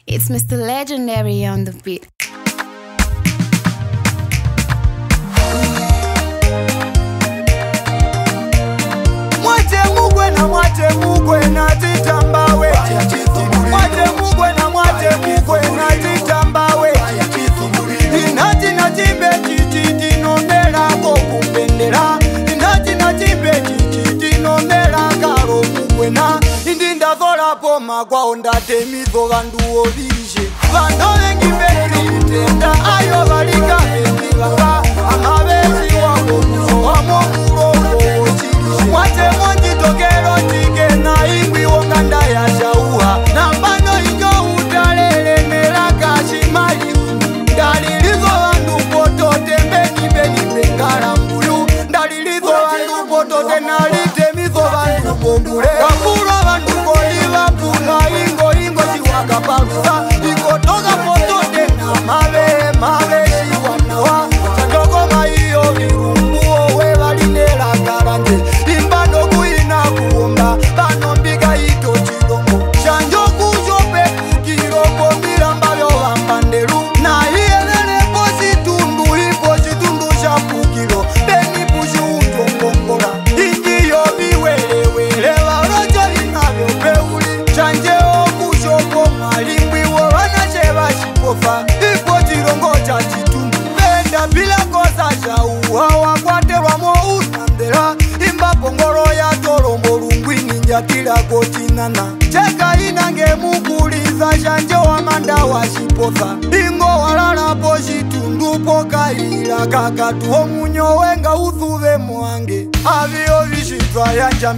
It's Mr. Legendary on the beat. Mwate mugwe na titambawe Mwate mugwe na titambawe Inati na timbe chichi nondera kokupendera Inati na timbe chichi nondera karo mugwe na Indinda zola poma kwa ondate mizo vandu ovishe Vando vengi betitenda ayo valika vendivanga Amavesi wako kuso wamo muroko ochilishe Mwate monji tokero chike na ingwi wonganda ya shauha Nambano injo utalele nela kashi mali Dalilizo vandu poto tembeni beni pengara mbulu Dalilizo vandu poto tenalite mizo vandu bombule Kapuro vandu koliva pula ingo shiwaka palusa Iko toga poto tena mave shiwanawa Chanjoko maiyo virumbuo we valinela karande Imbano kuina kuomba Bano mbiga ito chilongo Chanjoku jope kukiroko miramba vyo vambanderu Na ielele ipo chitundu shapukiro Beni pushi unjo mkongola Ingiyo viwelewele Varojo inavyo peuli Chanjeo kushopo malingwi Wovana sheva shipofa Ipo chilongo cha chitundu Benda bila kosa shauha Wakwaterwa mo unandera Imbapo ngoro ya tolombo lungwi ninja kila kochinana Cheka inange mukuliza Shanje wa manda wa shipofa Ingo walala po shitundu poka ila kakatu Omunyo wenga uthuve mwange Avio vishitwa ya njami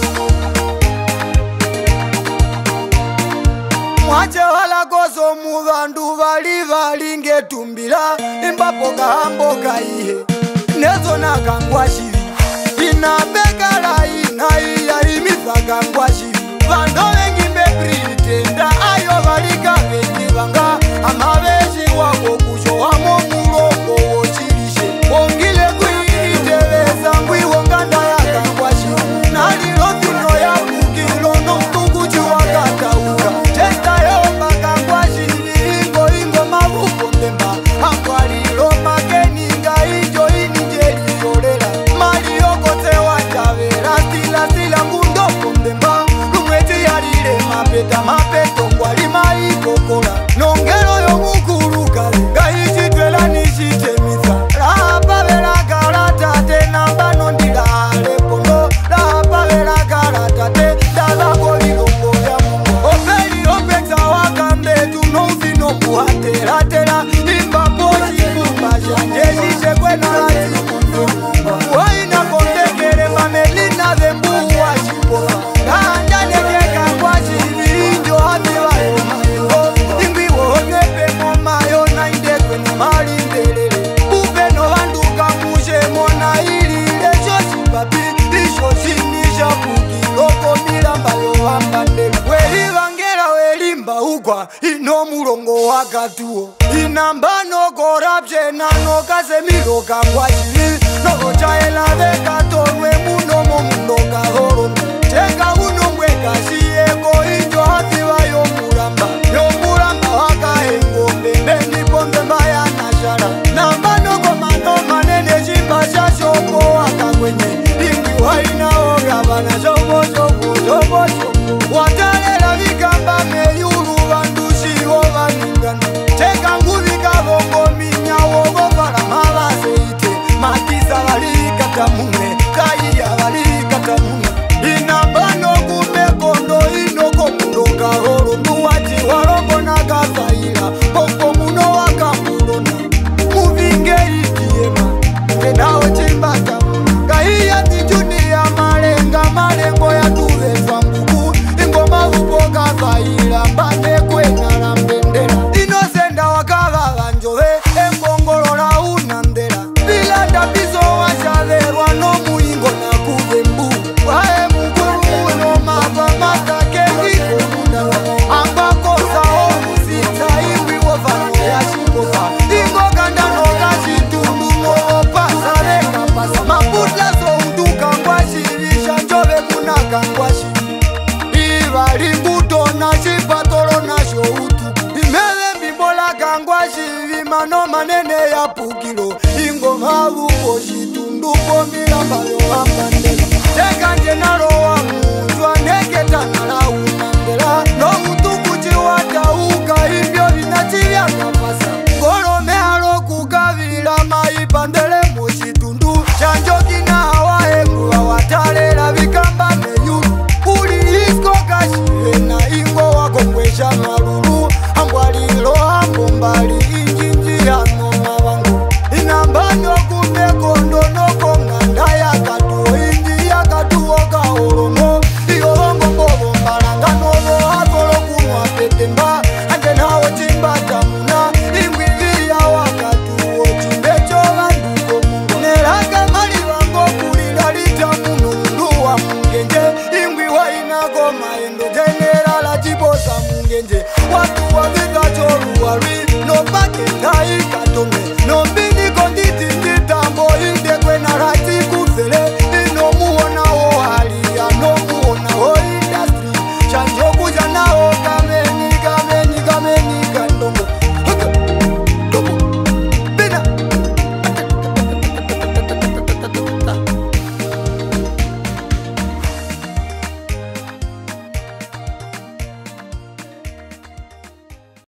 Mwache wala koso muvandu vali ngetumbila Imbapo kahambo kaihe Nezo na kangwa shiri Inabekala iya imiza kangwa shiri Vando vengi mbepritenda Ayo valika vengi vanga Amaveshi wako kusho wamo muloko wochilishe Ongile kuiniteleza Mbwi wonganda ya kangwa shiri Nalilo vino ya kukilo No mtukuchi wakataura Chesta yomba kangwa shiri Ingo mavuko mbemba Amwalilo makeninga Injo inijeli yolela Mali yokote wajavera Sila ngundo mbemba Lumweti yalile mapeto Ngwali maikokola Nongero yo mukuluka Gaichitwela nishitemisa Lapa vela karata Tena mbano ndila alepono Lapa vela karata Dala kolilongo ya mungo Opeli opeksa wakambe Tunofino kuhatela Imbapo chibumba Shanje kwena lati Waina kondekere Mamelina zembu wa shipola Kanja nekeka kwa shivi Injo haviva yo mayo Ingwi wonepe momayo Na indekwe na mali ndelele Upeno vanduka mushe mona ilile Shoshi papi Ishoshi nisha puki Loko milamba yo wambandele Weli vangela welimba ukwa Ino mulongo wakatuo Inambano korapshe Nano kase miloka kwa shivi Noko chaela veka tonwe Munomo munoka horo Cheka uno mweka shieko Injo hafiwa yo muramba waka engombe Beni pombe mbaya nashara Nambano komano manene Shimba shashoko waka kwenye Ingi waina ogabana Shoko Watalela vikamba meyuru Vandushi ovaningana Cheka nguvika vongo minya Wogo para mavase ite Matisa valikata mune Kaiya valikata mune Inambano kumekondo Inoko munoka horo Nuwaji warongo na gazaira Poko muno wakamulona Muvinge ikiema Kenao chimbata muna Kaiya tijuni ya malengo ya tuvezwa mbuku Ingoma upo gazaira Mbande kwena la mbendera Inosenda wakava vanjove Engongolola unandera Bila tapizo washaverwa No muingo na kuvembu Wae mukuru uno mava Mata kengi kumunda nakangwa shivi mano manene ya pukilo ingoma buko shitundu pomila bayo ambandela teka nje nalowa muzwa neketa nala unandela no utukuchi watauka hivyo vinachivya kapasa ngolome halo kukavila maipandele moshitundu chanjo kina hawaengu watalela vikamba meyuru uli isko kashile na ingo wakongwesha malulu ambwalilo ambombali injinji hano mawangu inambanyo kumbe kondo noko nganda ya katu inji ya katu oka olomo ilongo mbobo mbalanga nono hakolo kumwa petemba anje nawo chimba tamuna ingwili ya wakatu ochimbecho wanduko mungu nelaga mali wango kulila lita munundu wa mungenje ingwi wa inako maendo jenera la jibosa mungenje